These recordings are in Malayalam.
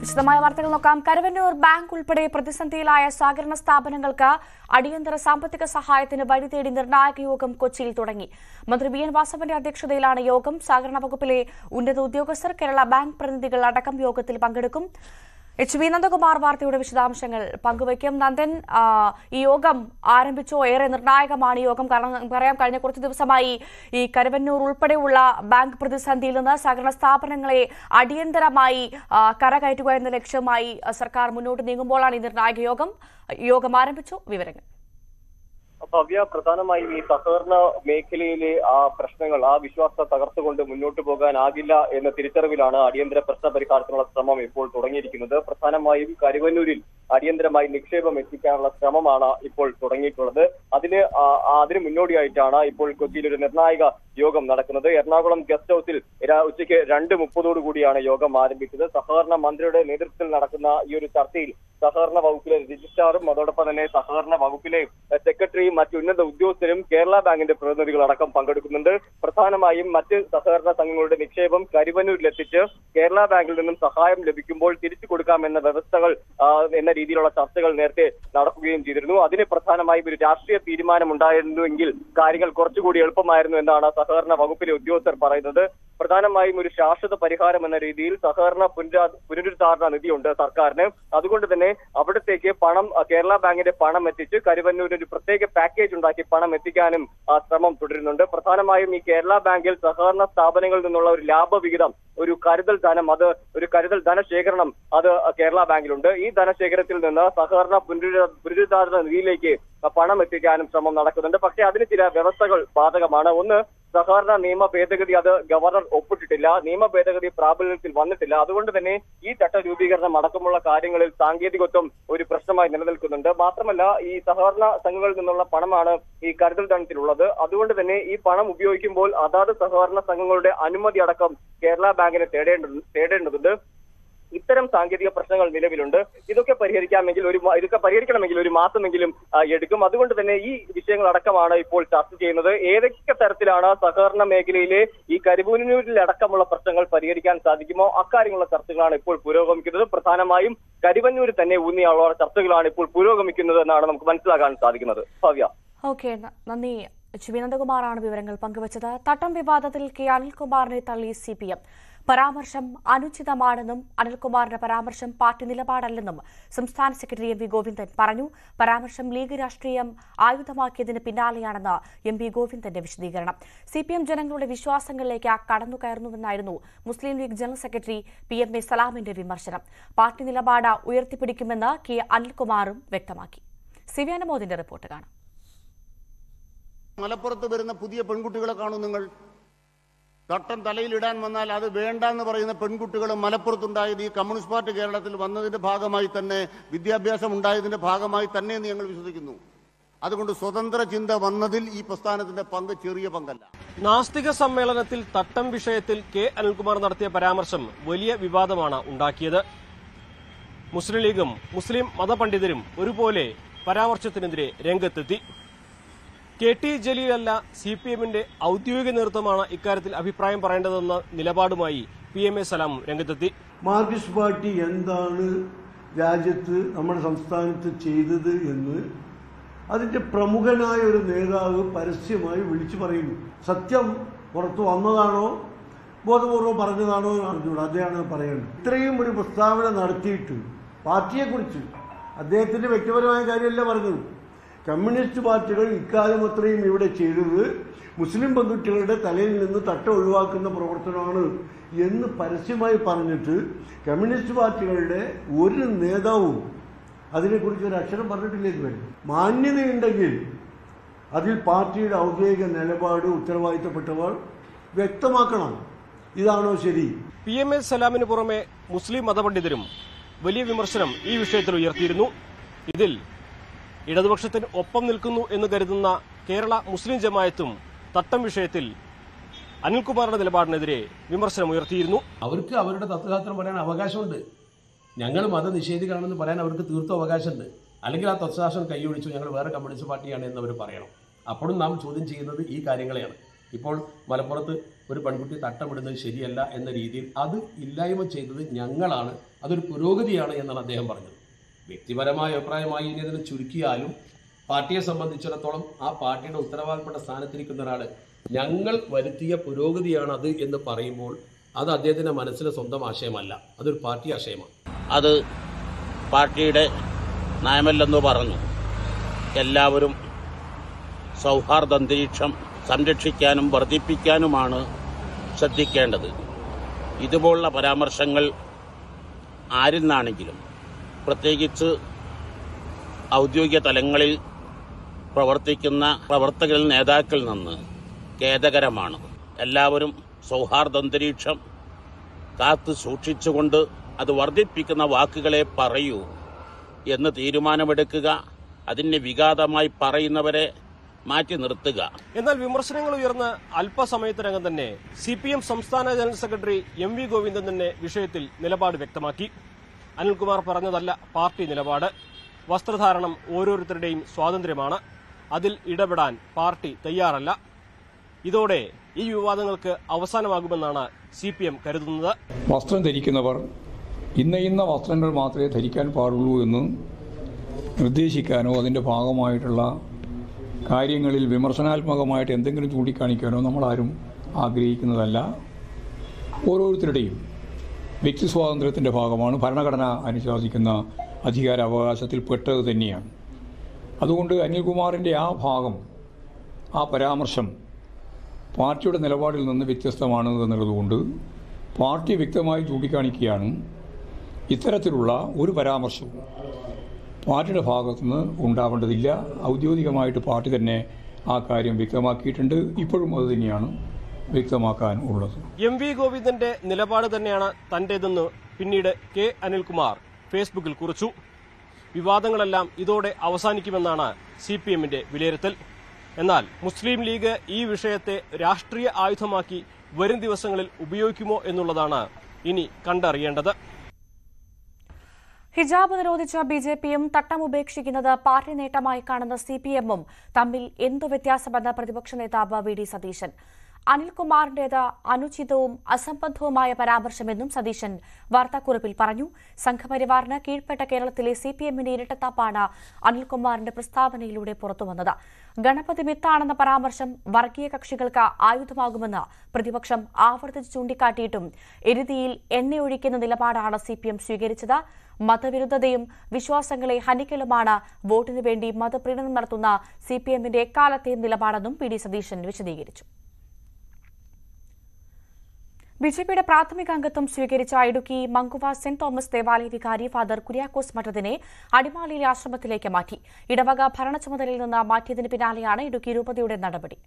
വിശദമായ വാർത്തകൾ നോക്കാം. കരുവന്നൂർ ബാങ്ക് ഉൾപ്പെടെ പ്രതിസന്ധിയിലായ സഹകരണ സ്ഥാപനങ്ങൾക്ക് അടിയന്തര സാമ്പത്തിക സഹായത്തിന് വഴി തേടി നിർണായക യോഗം കൊച്ചിയിൽ തുടങ്ങി. മന്ത്രി വി എൻ വാസവന്റെ അധ്യക്ഷതയിലാണ് യോഗം. സഹകരണ വകുപ്പിലെ ഉന്നത ഉദ്യോഗസ്ഥർ, കേരള ബാങ്ക് പ്രതിനിധികൾ അടക്കം യോഗത്തിൽ പങ്കെടുക്കും. എച്ച് വി നന്ദകുമാർ വാർത്തയുടെ വിശദാംശങ്ങൾ പങ്കുവയ്ക്കും. നന്ദൻ, ഈ യോഗം ആരംഭിച്ചോ? ഏറെ നിർണായകമാണ് ഈ യോഗം. കാരണം പറയാം, കഴിഞ്ഞ കുറച്ചു ദിവസമായി ഈ കരുവന്നൂർ ഉൾപ്പെടെയുള്ള ബാങ്ക് പ്രതിസന്ധിയിൽ നിന്ന് സഹകരണ സ്ഥാപനങ്ങളെ അടിയന്തരമായി കരകയറ്റുക എന്ന ലക്ഷ്യമായി സർക്കാർ മുന്നോട്ട് നീങ്ങുമ്പോഴാണ് ഈ നിർണായക യോഗം ആരംഭിച്ചു. വിവരങ്ങൾ ഭവ്യ, പ്രധാനമായും ഈ സഹകരണ മേഖലയിലെ ആ പ്രശ്നങ്ങൾ, ആ വിശ്വാസത്തെ തകർത്തുകൊണ്ട് മുന്നോട്ട് പോകാനാകില്ല എന്ന തിരിച്ചറിവിലാണ് അടിയന്തര പ്രശ്ന പരിഹാരത്തിനുള്ള ശ്രമം ഇപ്പോൾ തുടങ്ങിയിരിക്കുന്നത്. പ്രധാനമായും കരുവന്നൂരിൽ അടിയന്തരമായി നിക്ഷേപം എത്തിക്കാനുള്ള ശ്രമമാണ് ഇപ്പോൾ തുടങ്ങിയിട്ടുള്ളത്. അതിന് മുന്നോടിയായിട്ടാണ് ഇപ്പോൾ കൊച്ചിയിൽ ഒരു നിർണായക യോഗം നടക്കുന്നത്. എറണാകുളം ഗസ്റ്റ് ഹൌസിൽ ഉച്ചയ്ക്ക് 2:30 കൂടിയാണ് യോഗം ആരംഭിച്ചത്. സഹകരണ മന്ത്രിയുടെ നേതൃത്വത്തിൽ നടക്കുന്ന ഈ ഒരു ചർച്ചയിൽ സഹകരണ വകുപ്പിലെ രജിസ്ട്രാറും അതോടൊപ്പം തന്നെ സഹകരണ വകുപ്പിലെ സെക്രട്ടറിയും മറ്റ് ഉന്നത ഉദ്യോഗസ്ഥരും കേരള ബാങ്കിന്റെ പ്രതിനിധികളടക്കം പങ്കെടുക്കുന്നുണ്ട്. പ്രധാനമായും മറ്റ് സഹകരണ സംഘങ്ങളുടെ നിക്ഷേപം കരുവന്നൂരിലെത്തിച്ച് കേരള ബാങ്കിൽ നിന്നും സഹായം ലഭിക്കുമ്പോൾ തിരിച്ചു കൊടുക്കാമെന്ന വ്യവസ്ഥകൾ എന്ന രീതിയിലുള്ള ചർച്ചകൾ നേരത്തെ നടക്കുകയും ചെയ്തിരുന്നു. അതിന് പ്രധാനമായും ഒരു രാഷ്ട്രീയ തീരുമാനമുണ്ടായിരുന്നുവെങ്കിൽ കാര്യങ്ങൾ കുറച്ചുകൂടി എളുപ്പമായിരുന്നു എന്നാണ് സഹകരണ വകുപ്പിലെ ഉദ്യോഗസ്ഥർ പറയുന്നത്. പ്രധാനമായും ഒരു ശാശ്വത പരിഹാരം എന്ന രീതിയിൽ സഹകരണ പുനരുദ്ധാരണ നിധിയുണ്ട് സർക്കാരിന്. അതുകൊണ്ട് തന്നെ അവിടത്തേക്ക് കേരള ബാങ്കിന്റെ പണം എത്തിച്ച് കരുവന്നൂരിൽ ഒരു പ്രത്യേക പാക്കേജ് ഉണ്ടാക്കി പണം എത്തിക്കാനും ശ്രമം തുടരുന്നുണ്ട്. പ്രധാനമായും ഈ കേരള ബാങ്കിൽ സഹകരണ സ്ഥാപനങ്ങളിൽ നിന്നുള്ള ഒരു ലാഭവിഹിതം, ഒരു കരുതൽ ധനശേഖരണം അത് കേരള ബാങ്കിലുണ്ട്. ഈ ധനശേഖരത്തിൽ നിന്ന് സഹകരണ പുനരുദ്ധാരണ നിധിയിലേക്ക് പണം എത്തിക്കാനും ശ്രമം നടക്കുന്നുണ്ട്. പക്ഷേ അതിന് ചില വ്യവസ്ഥകൾ ബാധകമാണ്. ഒന്ന്, സഹകരണ നിയമ ഭേദഗതി അത് ഗവർണർ ഒപ്പിട്ടിട്ടില്ല. നിയമ ഭേദഗതി പ്രാബല്യത്തിൽ വന്നിട്ടില്ല. അതുകൊണ്ട് തന്നെ ഈ ചട്ട രൂപീകരണം അടക്കമുള്ള കാര്യങ്ങളിൽ സാങ്കേതികത്വം ഒരു പ്രശ്നമായി നിലനിൽക്കുന്നുണ്ട്. മാത്രമല്ല, ഈ സഹകരണ സംഘങ്ങളിൽ നിന്നുള്ള പണമാണ് ഈ കരുതൽ ധനത്തിലുള്ളത്. അതുകൊണ്ട് തന്നെ ഈ പണം ഉപയോഗിക്കുമ്പോൾ അതാത് സഹകരണ സംഘങ്ങളുടെ അനുമതി അടക്കം കേരള ബാങ്കിന് തേടേണ്ടതുണ്ട്. ഇത്തരം സാങ്കേതിക പ്രശ്നങ്ങൾ നിലവിലുണ്ട്. ഇതൊക്കെ പരിഹരിക്കണമെങ്കിൽ ഒരു മാസമെങ്കിലും എടുക്കും. അതുകൊണ്ട് തന്നെ ഈ വിഷയങ്ങളടക്കമാണ് ഇപ്പോൾ ചർച്ച ചെയ്യുന്നത്. ഏതൊക്കെ തരത്തിലാണ് സഹകരണ മേഖലയിലെ ഈ കരുവന്നൂരിലടക്കമുള്ള പ്രശ്നങ്ങൾ പരിഹരിക്കാൻ സാധിക്കുമോ, അക്കാര്യങ്ങളുള്ള ചർച്ചകളാണ് ഇപ്പോൾ പുരോഗമിക്കുന്നത്. പ്രധാനമായും കരുവന്നൂരിൽ തന്നെ ഊന്നിയുള്ള ചർച്ചകളാണ് ഇപ്പോൾ പുരോഗമിക്കുന്നത് എന്നാണ് നമുക്ക് മനസ്സിലാക്കാൻ സാധിക്കുന്നത്. ഭവ്യ. ഓക്കെ, നന്ദി. എച്ച് വി നന്ദകുമാറാണ് വിവരങ്ങൾ പങ്കുവച്ചത്. തട്ടം വിവാദത്തിൽ കെ അനിൽകുമാറിനെ തള്ളി CPM. പരാമർശം അനുചിതമാണെന്നും അനിൽകുമാറിന്റെ പരാമർശം പാർട്ടി നിലപാടല്ലെന്നും സംസ്ഥാന സെക്രട്ടറി എം വി ഗോവിന്ദൻ പറഞ്ഞു. പരാമർശം ലീഗ് രാഷ്ട്രീയം ആയുധമാക്കിയതിന് പിന്നാലെയാണെന്ന് എം വി ഗോവിന്ദന്റെ വിശദീകരണം. CPM ജനങ്ങളുടെ വിശ്വാസങ്ങളിലേക്ക് കടന്നുകയറുന്നുവെന്നായിരുന്നു Muslim League general secretary PMA സലാമിന്റെ വിമർശനം. പാർട്ടി നിലപാട് ഉയർത്തിപ്പിടിക്കുമെന്ന് കെ അനിൽകുമാറും വ്യക്തമാക്കി. സിവി അനുമോദിന്റെ റിപ്പോർട്ട് കാണാം. മലപ്പുറത്ത് വരുന്ന പുതിയ പെൺകുട്ടികളെ കാണും നിങ്ങൾ. തട്ടം തലയിലിടാൻ വന്നാൽ അത് വേണ്ടെന്ന് പറയുന്ന പെൺകുട്ടികൾ മലപ്പുറത്തുണ്ടായത് ഈ കമ്മ്യൂണിസ്റ്റ് പാർട്ടി കേരളത്തിൽ വന്നതിന്റെ ഭാഗമായി തന്നെ, വിദ്യാഭ്യാസം ഉണ്ടായതിന്റെ ഭാഗമായി തന്നെ എന്ന് ഞങ്ങൾ വിശ്വസിക്കുന്നു. അതുകൊണ്ട് സ്വതന്ത്ര ചിന്ത വന്നതിൽ ഈ പ്രസ്ഥാനത്തിന്റെ പങ്ക് ചെറിയ പങ്കല്ല. നാസ്തിക സമ്മേളനത്തിൽ തട്ടം വിഷയത്തിൽ കെ അനിൽകുമാർ നടത്തിയ പരാമർശം വലിയ വിവാദമാണ് ഉണ്ടാക്കിയത്. മുസ്ലിം ലീഗും മുസ്ലിം മതപണ്ഡിതരും ഒരുപോലെ പരാമർശത്തിനെതിരെ രംഗത്തെത്തി. KT ജലീലല്ല CPMന്റെ ഔദ്യോഗിക നേതൃത്വമാണ് ഇക്കാര്യത്തിൽ അഭിപ്രായം പറയേണ്ടതെന്ന നിലപാടുമായി PMA സലാം രംഗത്തെത്തി. മാർക്സിസ്റ്റ് പാർട്ടി എന്താണ് രാജ്യത്ത് നമ്മുടെ സംസ്ഥാനത്ത് ചെയ്തത് എന്ന് അതിന്റെ പ്രമുഖനായ ഒരു നേതാവ് പരസ്യമായി വിളിച്ചു പറയുന്നു. സത്യം പുറത്തു വന്നതാണോ ബോധപൂർവം പറഞ്ഞതാണോ അറിഞ്ഞൂടാ, അദ്ദേഹമാണ് പറയേണ്ടത്. ഇത്രയും ഒരു പ്രസ്താവന നടത്തിയിട്ട് പാർട്ടിയെക്കുറിച്ച് അദ്ദേഹത്തിന്റെ വ്യക്തിപരമായ കാര്യമല്ല പറഞ്ഞത്. കമ്മ്യൂണിസ്റ്റ് പാർട്ടികൾ ഇക്കാലം അത്രയും ഇവിടെ ചെയ്തത് മുസ്ലിം പെൺകുട്ടികളുടെ തലയിൽ നിന്ന് തട്ട ഒഴിവാക്കുന്ന പ്രവർത്തനമാണ് എന്ന് പരസ്യമായി പറഞ്ഞിട്ട് കമ്മ്യൂണിസ്റ്റ് പാർട്ടികളുടെ ഒരു നേതാവും അതിനെക്കുറിച്ച് ഒരു അക്ഷരം പറഞ്ഞിട്ടില്ല ഇതുവരെ. മാന്യതയുണ്ടെങ്കിൽ അതിൽ പാർട്ടിയുടെ ഔദ്യോഗിക നിലപാട് ഉത്തരവാദിത്തപ്പെട്ടവർ വ്യക്തമാക്കണം. ഇതാണോ ശരി? PMA സലാമിന് പുറമെ മുസ്ലിം മതപണ്ഡിതരും വലിയ വിമർശനം ഈ വിഷയത്തിൽ ഉയർത്തിയിരുന്നു. ഇതിൽ ഇടതുപക്ഷത്തിന് ഒപ്പം നിൽക്കുന്നു എന്ന് കരുതുന്ന കേരള മുസ്ലിം ജമായത്തും തട്ടം വിഷയത്തിൽ അനിൽകുമാറിന്റെ നിലപാടിനെതിരെ വിമർശനം ഉയർത്തിയിരുന്നു. അവർക്ക് അവരുടെ തത്വശാസ്ത്രം പറയാൻ അവകാശമുണ്ട്. ഞങ്ങൾ മതനിഷേധികളാണെന്ന് പറയാൻ അവർക്ക് തീർത്തും അവകാശമുണ്ട്. അല്ലെങ്കിൽ ആ തത്വശാസ്ത്രം കൈയൊഴിച്ചു ഞങ്ങൾ വേറെ കമ്മ്യൂണിസ്റ്റ് പാർട്ടിയാണ് എന്ന് അവർ പറയണം. അപ്പോഴും നാം ചോദ്യം ചെയ്യുന്നത് ഈ കാര്യങ്ങളെയാണ്. ഇപ്പോൾ മലപ്പുറത്ത് ഒരു പെൺകുട്ടി തട്ടമിടുന്നത് ശരിയല്ല എന്ന രീതിയിൽ അത് ഇല്ലായ്മ ചെയ്തത് ഞങ്ങളാണ്, അതൊരു പുരോഗതിയാണ് എന്നാണ് അദ്ദേഹം പറഞ്ഞത്. വ്യക്തിപരമായ അഭിപ്രായമായി ഇനി അതിനെ ചുരുക്കിയാലും പാർട്ടിയെ സംബന്ധിച്ചിടത്തോളം ആ പാർട്ടിയുടെ ഉത്തരവാദപ്പെട്ട സ്ഥാനത്തിരിക്കുന്ന ഒരാൾ ഞങ്ങൾ വരുത്തിയ പുരോഗതിയാണ് അത് എന്ന് പറയുമ്പോൾ അത് അദ്ദേഹത്തിൻ്റെ മനസ്സിലെ സ്വന്തം ആശയമല്ല, അതൊരു പാർട്ടി ആശയമാണ്. അത് പാർട്ടിയുടെ നയമല്ലെന്ന് പറഞ്ഞു. എല്ലാവരും സൗഹാർദ്ദ അന്തരീക്ഷം സംരക്ഷിക്കാനും വർദ്ധിപ്പിക്കാനുമാണ് ശ്രദ്ധിക്കേണ്ടത്. ഇതുപോലുള്ള പരാമർശങ്ങൾ ആരിൽ നിന്നാണെങ്കിലും, പ്രത്യേകിച്ച് ഔദ്യോഗിക തലങ്ങളിൽ പ്രവർത്തിക്കുന്ന പ്രവർത്തകരിൽ നേതാക്കളിൽ നിന്ന് ഖേദകരമാണ്. എല്ലാവരും സൗഹാർദ്ദ അന്തരീക്ഷം കാത്തു സൂക്ഷിച്ചുകൊണ്ട് അത് വർദ്ധിപ്പിക്കുന്ന വാക്കുകളെ പറയൂ എന്ന് തീരുമാനമെടുക്കുക. അതിന് വിഘാതമായി പറയുന്നവരെ മാറ്റി നിർത്തുക. എന്നാൽ വിമർശനങ്ങൾ ഉയർന്ന അല്പസമയത്തിനകം തന്നെ CPM സംസ്ഥാന ജനറൽ സെക്രട്ടറി MV ഗോവിന്ദൻ തന്നെ വിഷയത്തിൽ നിലപാട് വ്യക്തമാക്കി. അനിൽകുമാർ പറഞ്ഞതല്ല പാർട്ടി നിലപാട്. വസ്ത്രധാരണം ഓരോരുത്തരുടെയും സ്വാതന്ത്ര്യമാണ്, അതിൽ ഇടപെടാൻ പാർട്ടി തയ്യാറല്ല. ഇതോടെ ഈ വിവാദങ്ങൾക്ക് അവസാനമാകുമെന്നാണ് CPM കരുതുന്നത്. വസ്ത്രം ധരിക്കുന്നവർ ഇന്ന വസ്ത്രങ്ങൾ മാത്രമേ ധരിക്കാൻ പാടുള്ളൂ എന്ന് നിർദ്ദേശിക്കാനോ അതിൻ്റെ ഭാഗമായിട്ടുള്ള കാര്യങ്ങളിൽ വിമർശനാത്മകമായിട്ട് എന്തെങ്കിലും ചൂണ്ടിക്കാണിക്കാനോ നമ്മളാരും ആഗ്രഹിക്കുന്നതല്ല. ഓരോരുത്തരുടെയും വ്യക്തി സ്വാതന്ത്ര്യത്തിൻ്റെ ഭാഗമാണ്, ഭരണഘടന അനുശാസിക്കുന്ന അധികാരാവകാശത്തിൽ പെട്ടത് തന്നെയാണ്. അതുകൊണ്ട് അനിൽകുമാറിൻ്റെ ആ ഭാഗം, ആ പരാമർശം പാർട്ടിയുടെ നിലപാടിൽ നിന്ന് വ്യത്യസ്തമാണ് എന്നുള്ളതുകൊണ്ട് പാർട്ടി വ്യക്തമായി ചൂണ്ടിക്കാണിക്കുകയാണ് ഇത്തരത്തിലുള്ള ഒരു പരാമർശവും പാർട്ടിയുടെ ഭാഗത്തുനിന്ന് ഉണ്ടാവേണ്ടതില്ല. ഔദ്യോഗികമായിട്ട് പാർട്ടി തന്നെ ആ കാര്യം വ്യക്തമാക്കിയിട്ടുണ്ട്. ഇപ്പോഴും അത് തന്നെയാണ് വ്യക്തമാക്കാൻ ഉള്ളത്. MV ഗോവിന്ദന്റെ നിലപാട് തന്നെയാണ് തന്റേതെന്ന് പിന്നീട് K അനിൽകുമാർ ഫേസ്ബുക്കിൽ കുറിച്ചു. വിവാദങ്ങളെല്ലാം ഇതോടെ അവസാനിക്കുമെന്നാണ് CPMന്റെ വിലയിരുത്തൽ. എന്നാൽ മുസ്ലിം ലീഗ് ഈ വിഷയത്തെ രാഷ്ട്രീയ ആയുധമാക്കി വരും ദിവസങ്ങളിൽ ഉപയോഗിക്കുമോ എന്നുള്ളതാണ് ഇനി കണ്ടറിയേണ്ടത്. ഹിജാബ് നിരോധിച്ച BJPയും തട്ടം ഉപേക്ഷിക്കുന്നത് പാർട്ടി നേട്ടമായി കാണുന്ന CPMഉം തമ്മിൽ എന്തു വ്യത്യാസമെന്ന് പ്രതിപക്ഷ നേതാവ് VD സതീശൻ. അനിൽകുമാറിന്റേത് അനുചിതവും അസംബന്ധവുമായ പരാമർശമെന്നും സതീശൻ വാർത്താക്കുറിപ്പിൽ പറഞ്ഞു. സംഘപരിവാറിന് കീഴ്പ്പെട്ട കേരളത്തിലെ CPMന്റെ ഇരട്ടത്താപ്പാണ് അനിൽകുമാറിന്റെ പ്രസ്താവനയിലൂടെ പുറത്തുവന്നത്. ഗണപതി മിത്താണെന്ന പരാമർശം വർഗീയ കക്ഷികൾക്ക് ആയുധമാകുമെന്ന് പ്രതിപക്ഷം ആവർത്തിച്ച് ചൂണ്ടിക്കാട്ടിയിട്ടും എരുതിയിൽ എണ്ണയൊഴിക്കുന്ന നിലപാടാണ് CPM സ്വീകരിച്ചത്. മതവിരുദ്ധതയും വിശ്വാസങ്ങളെ ഹനിക്കലുമാണ് വോട്ടിനു വേണ്ടി മതപ്രീണനം നടത്തുന്ന CPMന്റെ എക്കാലത്തെയും നിലപാടെന്നും VD സതീശൻ വിശദീകരിച്ചു. BJPയുടെ പ്രാഥമിക അംഗത്വം സ്വീകരിച്ച ഇടുക്കി മങ്കുവ സെന്റ് തോമസ് ദേവാലയ വികാരി ഫാദർ കുര്യാക്കോസ് മഠത്തിനെ അടിമാലിയിലെ ആശ്രമത്തിലേക്ക് മാറ്റി. ഇടവക ഭരണ ചുമതലയിൽ നിന്ന് മാറ്റിയതിന് പിന്നാലെയാണ് ഇടുക്കി രൂപതയുടെ നടപടി.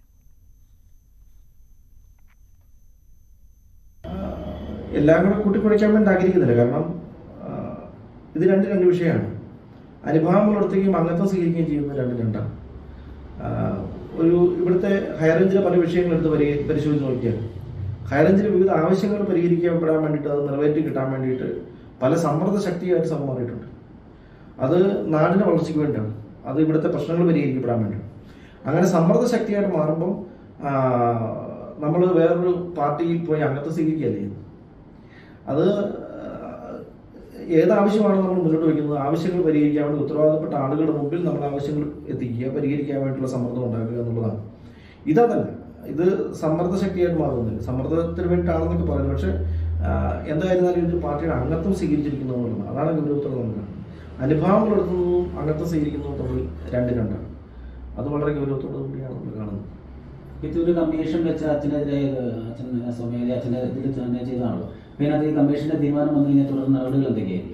എല്ലാം കൂടെ കൂട്ടിക്കുഴയ്ക്കാൻ വേണ്ടി ആഗ്രഹിക്കുന്നില്ല. കാരണം ഇത് രണ്ട് വിഷയമാണ്. അനുഭാവം പുലർത്തുകയും അംഗത്വം സ്വീകരിക്കുകയും ചെയ്യുന്നത് രണ്ടാണ്. ഇവിടുത്തെ ഹൈറേഞ്ചിലെ പല വിഷയങ്ങളെടുത്ത് പരിശോധിച്ച് നോക്കിയാൽ ഹൈറേഞ്ചിലെ വിവിധ ആവശ്യങ്ങൾ പരിഹരിക്കപ്പെടാൻ വേണ്ടിയിട്ട്, അത് നിറവേറ്റി കിട്ടാൻ വേണ്ടിയിട്ട് പല സമ്മർദ്ദ ശക്തിയായിട്ട് സഭ മാറിയിട്ടുണ്ട്. അത് നാടിൻ്റെ വളർച്ചയ്ക്ക് വേണ്ടിയാണ്, അത് ഇവിടുത്തെ പ്രശ്നങ്ങൾ പരിഹരിക്കപ്പെടാൻ വേണ്ടിയാണ്. അങ്ങനെ സമ്മർദ്ദ ശക്തിയായിട്ട് മാറുമ്പം നമ്മൾ വേറൊരു പാർട്ടിയിൽ പോയി അംഗത്വം സ്വീകരിക്കുകയല്ലേ ചെയ്യുന്നത്. അത് ഏതാവശ്യമാണ് നമ്മൾ മുന്നോട്ട് വയ്ക്കുന്നത്, ആവശ്യങ്ങൾ പരിഹരിക്കാൻ വേണ്ടി ഉത്തരവാദപ്പെട്ട ആളുകളുടെ മുമ്പിൽ നമ്മൾ ആവശ്യങ്ങൾ എത്തിക്കുക, പരിഹരിക്കാൻ വേണ്ടിയിട്ടുള്ള സമ്മർദ്ദം ഉണ്ടാക്കുക എന്നുള്ളതാണ്. ഇതല്ല, ഇത് സമ്മർദ്ദ ശക്തിയായിട്ട് മാറുന്നില്ല. സമ്മർദ്ദത്തിന് വേണ്ടിയിട്ടാണെന്നൊക്കെ പറയുന്നത്. പക്ഷെ എന്തായിരുന്നാലും ഇത് പാർട്ടിയുടെ അംഗത്വം സ്വീകരിച്ചിരിക്കുന്നു എന്നുള്ളതാണ്. അതാണ് ഗൗരവത്തോടെ നമ്മൾ കാണുന്നത്. അനുഭാവം പുലർത്തുന്നതും അംഗത്വം സ്വീകരിക്കുന്നതും തമ്മിൽ രണ്ടാണ്. അത് വളരെ ഗൗരവത്തോടെ കൂടിയാണ് നമ്മൾ കാണുന്നത്. ഇതൊരു കമ്മീഷൻ വെച്ച് അച്ഛനെതിരെ സ്വമേധ അച്ഛൻ്റെ ഇതിൽ തന്നെ ചെയ്തതാണല്ലോ. പിന്നെ അത് ഈ കമ്മീഷന്റെ തീരുമാനം വന്നു കഴിഞ്ഞാൽ തുടർ നടപടികൾ എന്തൊക്കെയായിരിക്കും?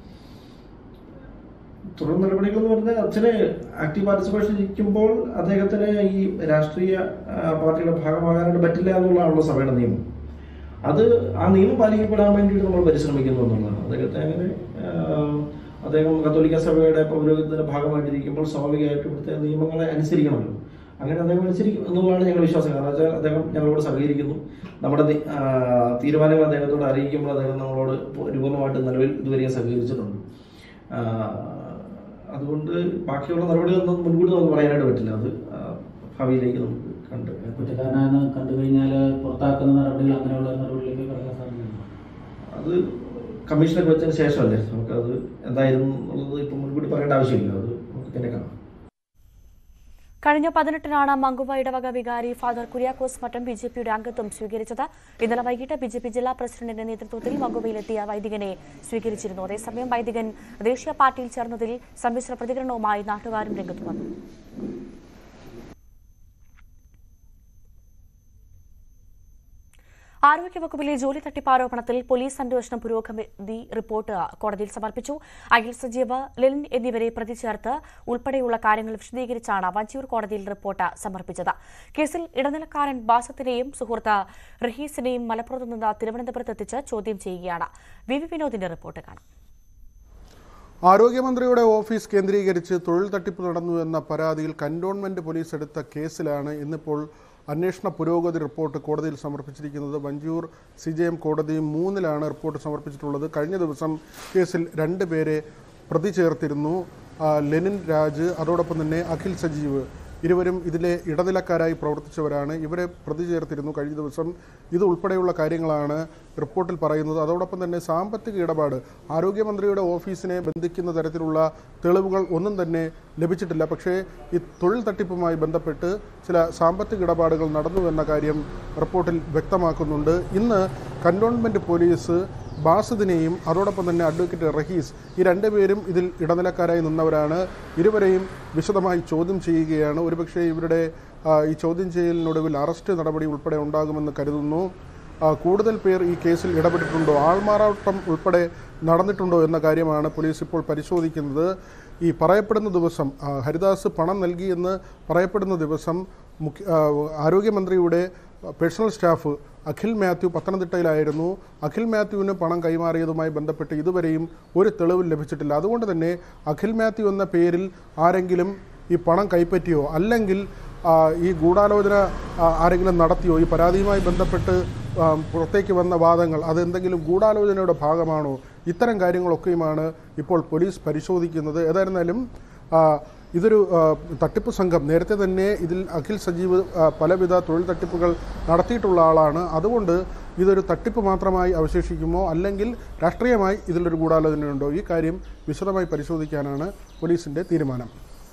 തുടർ നടപടികൾ എന്ന് പറഞ്ഞാൽ അച്ഛന് ആക്റ്റീവ് പാർട്ടിസിപ്പേഷൻ ഇരിക്കുമ്പോൾ അദ്ദേഹത്തിന് ഈ രാഷ്ട്രീയ പാർട്ടിയുടെ ഭാഗമാകാനായിട്ട് പറ്റില്ല എന്നുള്ളതാണല്ലോ സഭയുടെ നിയമം. അത് ആ നിയമം പാലിക്കപ്പെടാൻ വേണ്ടിയിട്ട് നമ്മൾ പരിശ്രമിക്കുന്നു എന്നുള്ളതാണ്. അദ്ദേഹം കത്തോലിക്ക സഭയുടെ പൗരോഹിത്യത്തിന്റെ ഭാഗമായിട്ടിരിക്കുമ്പോൾ സ്വാഭാവികമായിട്ട് ഇവിടുത്തെ നിയമങ്ങളെ അനുസരിക്കണമല്ലോ. അങ്ങനെ അദ്ദേഹം അനുസരിക്കും എന്നുള്ളതാണ് ഞങ്ങളുടെ വിശ്വാസം. കാരണം വെച്ചാൽ അദ്ദേഹം ഞങ്ങളോട് സഹകരിക്കുന്നു. നമ്മുടെ തീരുമാനങ്ങൾ അദ്ദേഹത്തോട് അറിയിക്കുമ്പോൾ അദ്ദേഹം നമ്മളോട് രൂപമായിട്ട് നിലവിൽ ഇതുവരെ സഹകരിച്ചിട്ടുണ്ട്. അതുകൊണ്ട് ബാക്കിയുള്ള നടപടികളൊന്നും മുൻകൂട്ടി നമുക്ക് പറയാനായിട്ട് പറ്റില്ല. അത് ഭാവിയിലേക്ക് നമുക്ക് കുറ്റക്കാരനാണെന്ന് കണ്ടു കഴിഞ്ഞാൽ പുറത്താക്കുന്ന നടപടികൾ അങ്ങനെയുള്ള നടപടികളിലേക്ക് കടക്കാൻ സാധ്യതയുണ്ടോ? അത് കമ്മീഷനൊക്കെ വെച്ചതിന് ശേഷമല്ലേ നമുക്കത് എന്തായിരുന്നു എന്നുള്ളത് ഇപ്പം മുൻകൂട്ടി പറയേണ്ട ആവശ്യമില്ല. അത് നമുക്ക് പിന്നെ കാണാം. കഴിഞ്ഞ 18-നാണ് മങ്കുവ ഇടവക വികാരി ഫാദർ കുര്യാക്കോസ് മഠം ബിജെപിയുടെ അംഗത്വം സ്വീകരിച്ചത്. ഇന്നലെ വൈകിട്ട് ബിജെപി ജില്ലാ പ്രസിഡന്റിന്റെ നേതൃത്വത്തിൽ മങ്കുവയിലെത്തിയ വൈദികനെ സ്വീകരിച്ചിരുന്നു. അതേസമയം വൈദികൻ ദേശീയ പാർട്ടിയിൽ ചേർന്നതിൽ സമ്മിശ്ര പ്രതികരണവുമായി നാട്ടുകാരും രംഗത്ത് വന്നു. ആരോഗ്യവകുപ്പിലെ ജോലി തട്ടിപ്പ് ആരോപണത്തിൽ പോലീസ് അന്വേഷണം പുരോഗതി റിപ്പോർട്ട് കോടതിയിൽ സമർപ്പിച്ചു. അഖിൽ സജീവ്, ലെനിൻ എന്നിവരെ പ്രതി ചേർത്ത് ഉൾപ്പെടെയുള്ള കാര്യങ്ങൾ വിശദീകരിച്ചാണ് വഞ്ചിയൂർ കോടതിയിൽ റിപ്പോർട്ട് സമർപ്പിച്ചത്. കേസിൽ ഇടനിലക്കാരൻ ബാസത്തിനെയും സുഹൃത്ത് റഹീസിനെയും മലപ്പുറത്ത് നിന്ന് തിരുവനന്തപുരത്ത് എത്തിച്ച് ചോദ്യം ചെയ്യുകയാണ്. വി വിനോദിന്റെ റിപ്പോർട്ട് കാണാം. ആരോഗ്യമന്ത്രിയുടെ ഓഫീസ് കേന്ദ്രീകരിച്ച് തൊഴിൽ തട്ടിപ്പ് നടന്നുവെന്ന പരാതിയിൽ കന്റോൺമെന്റ് പോലീസ് എടുത്ത കേസിലാണ് ഇന്നിപ്പോൾ അന്വേഷണ പുരോഗതി റിപ്പോർട്ട് കോടതിയിൽ സമർപ്പിച്ചിരിക്കുന്നത്. വഞ്ചിയൂർ CJM കോടതി 3-ലാണ് റിപ്പോർട്ട് സമർപ്പിച്ചിട്ടുള്ളത്. കഴിഞ്ഞ ദിവസം കേസിൽ 2 പേരെ പ്രതി ചേർത്തിരുന്നു. ലെനിൻ രാജ്, അതോടൊപ്പം തന്നെ അഖിൽ സജീവ്. ഇരുവരും ഇതിലെ ഇടനിലക്കാരായി പ്രവർത്തിച്ചവരാണ്. ഇവരെ പ്രതി ചേർത്തിരുന്നു കഴിഞ്ഞ ദിവസം. ഇത് ഉൾപ്പെടെയുള്ള കാര്യങ്ങളാണ് റിപ്പോർട്ടിൽ പറയുന്നത്. അതോടൊപ്പം തന്നെ സാമ്പത്തിക ഇടപാട്, ആരോഗ്യമന്ത്രിയുടെ ഓഫീസിനെ ബന്ധിക്കുന്ന തരത്തിലുള്ള തെളിവുകൾ ഒന്നും തന്നെ ലഭിച്ചിട്ടില്ല. പക്ഷേ ഈ തൊഴിൽ തട്ടിപ്പുമായി ബന്ധപ്പെട്ട് ചില സാമ്പത്തിക ഇടപാടുകൾ നടന്നുവെന്ന കാര്യം റിപ്പോർട്ടിൽ വ്യക്തമാക്കുന്നുണ്ട്. ഇന്ന് കന്റോൺമെന്റ് പോലീസ് ബാസിദിനെയും അതോടൊപ്പം തന്നെ അഡ്വക്കേറ്റ് റഹീസ്, ഈ 2 പേരും ഇതിൽ ഇടനിലക്കാരായി നിന്നവരാണ്. ഇരുവരെയും വിശദമായി ചോദ്യം ചെയ്യുകയാണ്. ഒരുപക്ഷെ ഇവരുടെ ഈ ചോദ്യം ചെയ്യലിനൊടുവിൽ അറസ്റ്റ് നടപടി ഉൾപ്പെടെ ഉണ്ടാകുമെന്ന് കരുതുന്നു. കൂടുതൽ പേർ ഈ കേസിൽ ഇടപെട്ടിട്ടുണ്ടോ, ആൾമാറാട്ടം ഉൾപ്പെടെ നടന്നിട്ടുണ്ടോ എന്ന കാര്യമാണ് പോലീസ് ഇപ്പോൾ പരിശോധിക്കുന്നത്. ഈ പറയപ്പെടുന്ന ദിവസം ഹരിദാസ് പണം നൽകിയെന്ന് പറയപ്പെടുന്ന ദിവസം ആരോഗ്യമന്ത്രിയുടെ പേഴ്സണൽ സ്റ്റാഫ് അഖിൽ മാത്യു പത്തനംതിട്ടയിലായിരുന്നു. അഖിൽ മാത്യുവിന് പണം കൈമാറിയതുമായി ബന്ധപ്പെട്ട് ഇതുവരെയും ഒരു തെളിവും ലഭിച്ചിട്ടില്ല. അതുകൊണ്ട് തന്നെ അഖിൽ മാത്യു എന്ന പേരിൽ ആരെങ്കിലും ഈ പണം കൈപ്പറ്റിയോ അല്ലെങ്കിൽ ഈ ഗൂഢാലോചന ആരെങ്കിലും നടത്തിയോ, ഈ പരാതിയുമായി ബന്ധപ്പെട്ട് പുറത്തേക്ക് വന്ന വാദങ്ങൾ അതെന്തെങ്കിലും ഗൂഢാലോചനയുടെ ഭാഗമാണോ, ഇത്തരം കാര്യങ്ങളൊക്കെയുമാണ് ഇപ്പോൾ പോലീസ് പരിശോധിക്കുന്നത്. ഏതായിരുന്നാലും ഇതൊരു തട്ടിപ്പ് സംഘം. നേരത്തെ തന്നെ ഇതിൽ അഖിൽ സജീവ് പലവിധ തൊഴിൽ തട്ടിപ്പുകൾ നടത്തിയിട്ടുള്ള ആളാണ്. അതുകൊണ്ട് ഇതൊരു തട്ടിപ്പ് മാത്രമായി അവശേഷിക്കുമോ അല്ലെങ്കിൽ രാഷ്ട്രീയമായി ഇതിലൊരു ഗൂഢാലോചനയുണ്ടോ, ഈ കാര്യം വിശദമായി പരിശോധിക്കാനാണ് പോലീസിന്റെ തീരുമാനം.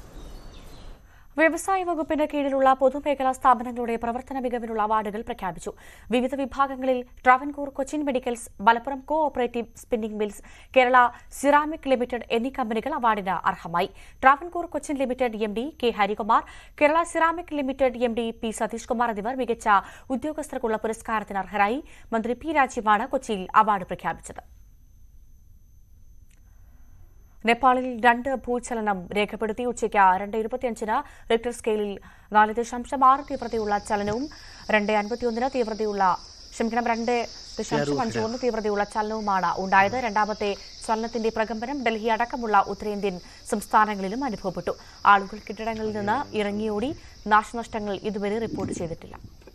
വ്യവസായ വകുപ്പിന് കീഴിലുള്ള പൊതുമേഖലാ സ്ഥാപനങ്ങളുടെ പ്രവർത്തന മികവിനുള്ള അവാർഡുകൾ പ്രഖ്യാപിച്ചു. വിവിധ വിഭാഗങ്ങളിൽ Travancore, Cochin medicals, Malappuram cooperative spinning mills, Kerala ceramic limited എന്നീ കമ്പനികൾ അവാർഡിന് അർഹമായി. Travancore Cochin limited MD K Harikumar, Kerala ceramic limited MD P Satheesh Kumar എന്നിവർ മികച്ച ഉദ്യോഗസ്ഥർക്കുള്ള പുരസ്കാരത്തിന് അർഹരായി. മന്ത്രി P രാജീവാണ് കൊച്ചിയിൽ അവാർഡ് പ്രഖ്യാപിച്ചത്. നേപ്പാളിൽ 2 ഭൂചലനം രേഖപ്പെടുത്തി. ഉച്ചയ്ക്ക് 2:25 റിക്ടർ സ്കെയിലിൽ 4.6 തീവ്രതയുള്ള ചലനവും 2:51 2.51 തീവ്രതയുള്ള ചലനവുമാണ് ഉണ്ടായത്. രണ്ടാമത്തെ ചലനത്തിന്റെ പ്രകമ്പനം ഡൽഹി അടക്കമുള്ള ഉത്തരേന്ത്യൻ സംസ്ഥാനങ്ങളിലും അനുഭവപ്പെട്ടു. ആളുകൾ കെട്ടിടങ്ങളിൽ നിന്ന് ഇറങ്ങിയോടി. നാശനഷ്ടങ്ങൾ ഇതുവരെ റിപ്പോർട്ട് ചെയ്തിട്ടില്ല.